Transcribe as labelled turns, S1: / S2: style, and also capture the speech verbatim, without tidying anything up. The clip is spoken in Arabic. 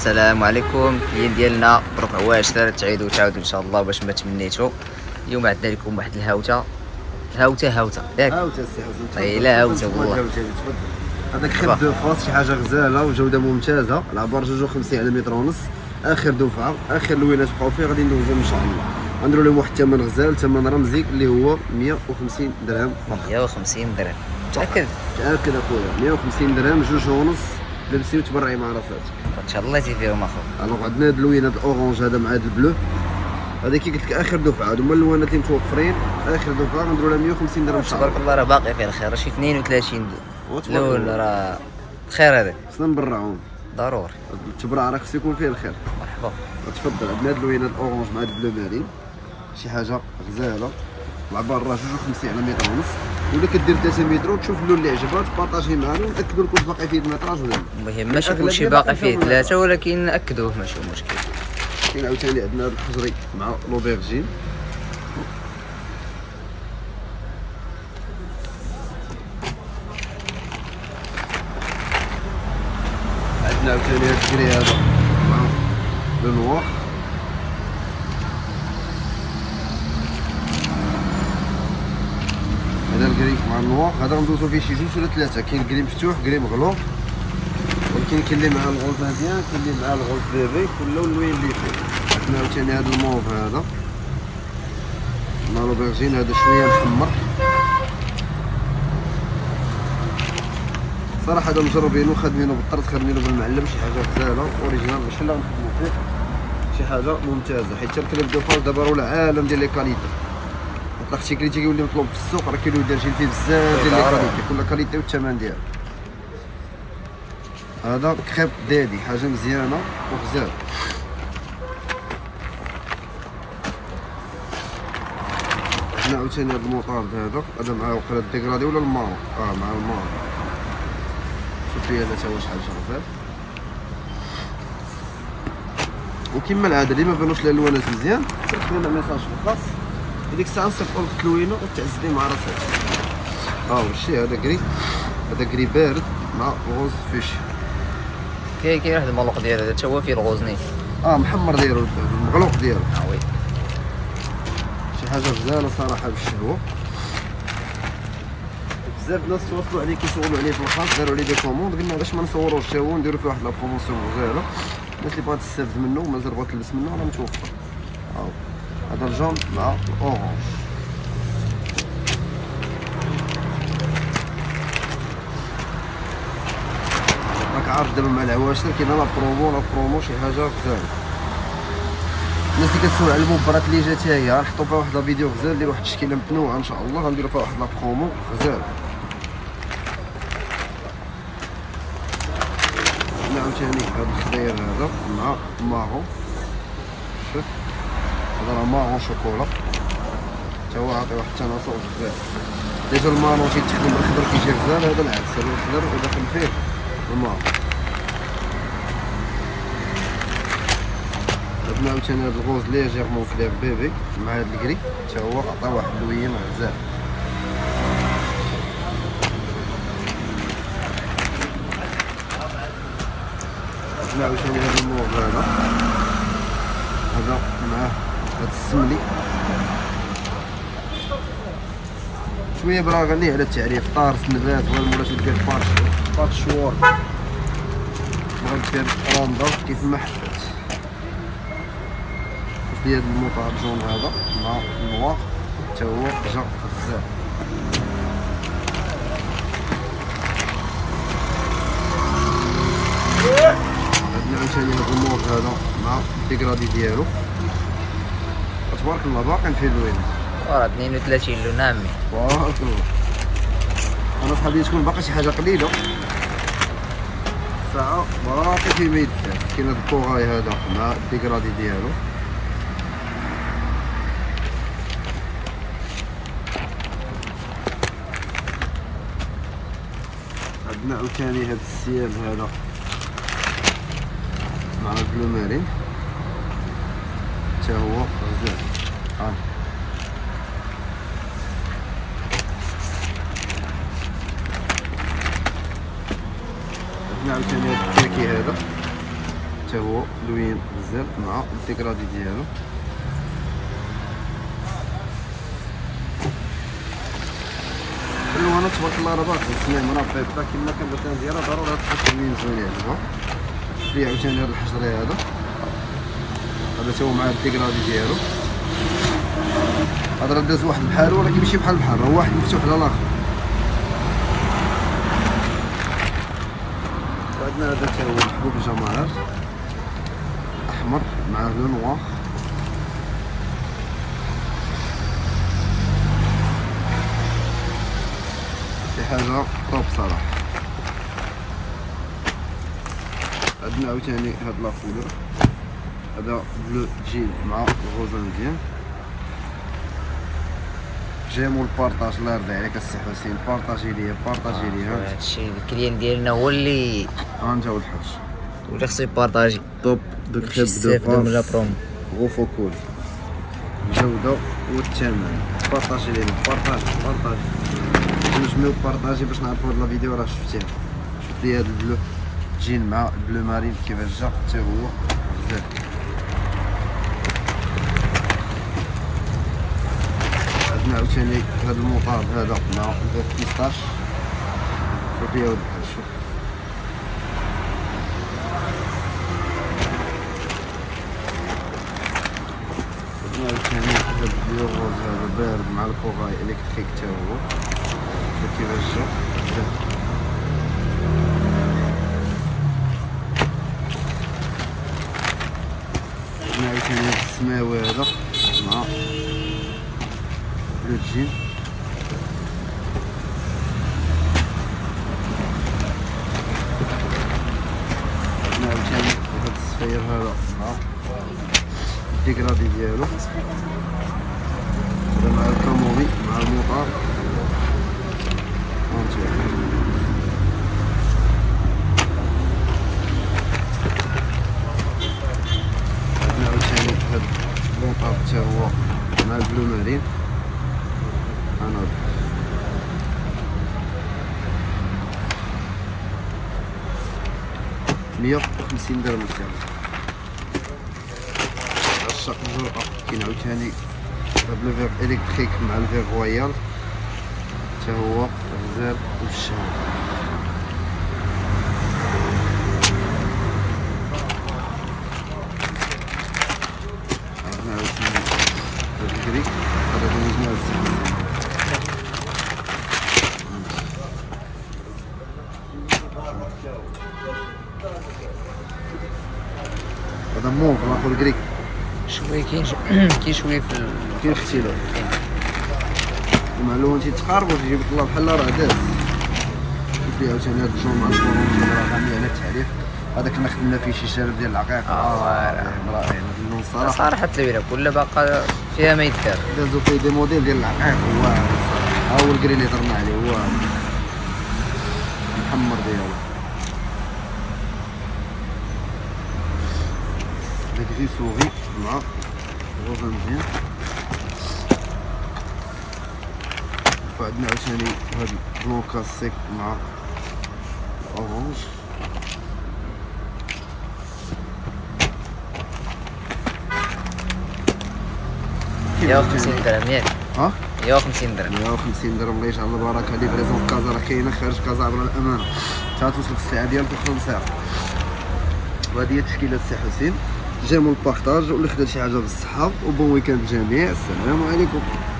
S1: السلام عليكم. الكليين ديالنا بربع واشر تعيدوا وتعاودوا ان شاء الله باش ما تمنيتوا. اليوم عندنا لكم واحد الهاوته هاوته هاوته ياك
S2: هاوته السي حسن.
S1: اي لا هاوته والله.
S2: هذاك خير دو فاس شي حاجه غزاله وجوده ممتازه. العبار جوج وخمسين على متر ونص، اخر دفعه اخر لوينات بقاو فيه غادي ندوزو ان شاء الله. غنديروا لهم واحد الثمن غزال، ثمن رمزي اللي هو مية وخمسين درهم فقط.
S1: مية وخمسين درهم متاكد؟
S2: متاكد اخويا. مية وخمسين درهم، جوج ونص. لبسي وتبرعي مع راساتك
S1: ان شاء الله فيهم اخو.
S2: الوغ عندنا هاد اللوينات الاورانج هذا مع هاد البلو، هذا كي قلت لك اخر دفعه. هادو هما اللوانات اللي متوفرين اخر دفعه، غنديروا لها مية وخمسين درهم ان شاء الله.
S1: تبارك الله راه باقي فيه الخير، شي اثنين وثلاثين لون راه خير هذاك.
S2: خصنا نبرعوهم
S1: ضروري.
S2: التبرع راه خصو يكون فيه الخير.
S1: مرحبا
S2: تفضل. عندنا هاد اللوينات الاورانج مع هاد البلو مارين، شي حاجه غزاله. العبار راه جوج وخمسين على متر ونص، ولا كدير ثلاثة متر وتشوف اللون اللي عجبك بارطاجي معنا ونأكدوا لكم باقي فيه الميطراج ولا لا.
S1: المهم ماشي كلشي باقي فيه ثلاثه، ولكن نأكدوه ماشي مشكل.
S2: كاين عاوتاني عندنا هاد الحجري مع لوبيرجين، عندنا عاوتاني هاد الكري هذا مع لو نوار، هذا الكري مع النوار. هذا غندوزو فيه شي جوج ولا ثلاثه. كاين كري مفتوح كري مغلوق، ولكن كاين اللي مع الغوز مزيان كاين اللي مع الغوز بيبي، كل اللوين اللي فيه. عندنا عاوتاني هذا الموف هذا مع لوبيرجين، هذا شويه محمر. صراحه هذا مجربينو خادمينو بالطرد خادمينو بالمعلم، شي حاجه غزاله اوريجينال ماشي لا نخدمو فيه، شي حاجه ممتازه. حيت الكلاب دو فاز دابا راه العالم ديال لي كاليتي. طلق شي كريتي كيولي مطلوب في السوق، راه كيوليو دارجين فيه بزاف ديال لي كاليتي، كل كاليتي والثمن ديالها. هذا كريب دادي، حاجه مزيانه وغزال. عندنا عاوتاني هذا الموطارد هذا، هذا مع وقيلا الديكرادي ولا المارو، اه مع المارو. شوف لي هذا تا هو شحال غزال. وكما العاده اللي ما بانوش الالوانات مزيان صيفط لنا ميساج في الخاص، هذيك الساعه نصيفطو لك اللوينه وتعزلي مع راسك. ها هو الشيء هذا كري، هذا كري بارد مع غوز فيش.
S1: كاين كاين واحد المغلوق ديالو هذا تا هو فيه الغوزني،
S2: اه محمر ديالو المغلوق ديالو.
S1: اه وي
S2: شي حاجه غزاله صراحه بالشهوه. بزاف الناس تواصلوا عليه كيسولوا عليه في الخاص، داروا عليه دي كوموند، قلنا علاش ما نصوروش حتى هو نديرو فيه واحد لا بروموسيون غزاله. الناس اللي بغات تستافد منه ومازال بغات تلبس منه راه متوفر. هاو هذا الجون مع الاورانج. راك عارف دابا مع العواشر كاين لا برومو لا برومو شي حاجه غزاله. الناس اللي كتسول على المباراه اللي جات هي نحطو فيها واحد لا فيديو غزال، نديرو واحد التشكيله متنوعه ان شاء الله، غنديرو فيها واحد لا برومو غزاله. عندنا عاوتاني هذا الخضير هذا مع مارو، شوف هذا راه مارو شوكولا، تا هو عاطي واحد التناسق غزال. ديجا المارو تيتخدم بالخضر كيجي غزال، هذا العكس، هذا الخضر وداخل فيه المارو. عندنا عاوتاني هذا الغوز ليجيرمون كلير بيبي مع هذا الكري، تا هو عطا واحد اللوين غزال. عندنا عاوتاني هذا الموف هذا، هذا معاه هذا السملي شويه براغني على التعريف، طارس نبات ولا مولاش دير بارش بارش شوار، بغات دير روندا كيف ما حبات. شوف لي هذا الموطار جون هذا مع النوار، تا هو جا غزال. عندنا عاوتاني هذا الموف هذا مع الديكرادي ديالو، تبارك الله باقي فيه اللوين.
S1: راه اثنين وثلاثين لون عمي.
S2: تبارك الله. انا صحابي تكون باقي شي حاجه قليله ساعه باقي فيه ما يدار. كاين هذا الكوغاي هذا مع الديكرادي ديالو، عندنا عاوتاني هذا السيال هذا مع البلو مارين، تا هو غزال. ها عندنا عاوتاني هاد التركي هذا حتى هو لوين بزاف مع الديكرادي ديالو. الوانات تبارك الله راه باقي سمين مربطه كما كان البركان ديالها ضروري تحط لوين زوين يعجبها. شري عاوتاني هذا الحجري هذا هذا تا هو مع الديكرادي ديالو. هذا راه داز واحد بحالو ولكن ماشي بحال بحال، راه واحد مفتوح على الاخر. عندنا هذا تا هو محبوب الجماهير احمر مع لو نوار. شي حاجه طوب صراحه. عندنا عاوتاني هاد لا كولور هذا بلو جيل مع الغوزه مزيان. جيمو البارطاج الله يرضي عليك السي حسين، بارطاجي ليا بارطاجي ليا.
S1: هادشي الكليان ديالنا هو اللي
S2: ها انت ولد الحاج
S1: ولا خصو يبارطاجي.
S2: توب دو كريب دو
S1: من لا برومو
S2: غوفو كول الجوده والثمن. بارطاجي لينا بارطاج بارطاج نجمعو بارطاجي باش نعرفو هاد لا فيديو راه شفتيها. شوف لي هاد البلو جين مع البلو مارين كيفاش جا حتى هو بزاف. عندنا عاوتاني هاد المطاب هذا مع الفيغ بيستاش. شوف لي ولد الحاج شوف. عندنا عاوتاني هاد البيو روز هذا بارد مع الكوغاي الكتريك تا هو. شوف كيفاش جا بزاف. عندنا عاوتاني هاد السماوي هذا مع بلو جين. عندنا عاوتاني هاد الصفير هذا مع الديكرادي ديالو. هذا مع الكاموري مع الموطار. هانتوما عندنا عاوتاني هاد الموطار حتى هو مع البلو مارين. انا مية وخمسين درهم الساعة. عشاق الجرأة. كاين عاوتاني هاد لو فيغ الكتريك مع الفيغ رويال حتى هو غزال وبالشهر. عندنا عاوتاني هاد الكريك هذا دوزنا الساعة. هذا موف الاخر كريك
S1: شويه كاين كاين شويه في ال...
S2: كاين اختلاف. ومع لون تيتقاربوا تجيب الله بحال راه داز. شوف لي عاوتاني هاد الجون مع الفرونسي راه غني على التعريف. هذا كنا خدمنا فيه شي شارب ديال العقيق. اه رائع هاد اللون صراحه.
S1: صراحه التبيله كلها باقا فيها ما يدار.
S2: دازو فيه دي موديل ديال العقيق هو ها هو الكري اللي درنا عليه هو المحمر ديالو. داك غي سوغي مع الغوزه مزيان. وعندنا عاوتاني هاد البلون كلاسيك مع الاورانج.
S1: مية وخمسين درهم ياك؟
S2: ها؟
S1: مية وخمسين درهم.
S2: مية وخمسين درهم الله يجعل البركه. ليفريزون في كازا راه كاينه خارج كازا عبر الامانه حتى توصلك الساعه ديالك في خمس ساعات. وهذه هي تشكيله السي حسين. جيمو البارطاج واللي خدا شي حاجه بالصحه وبون ويكاند جميع. السلام عليكم.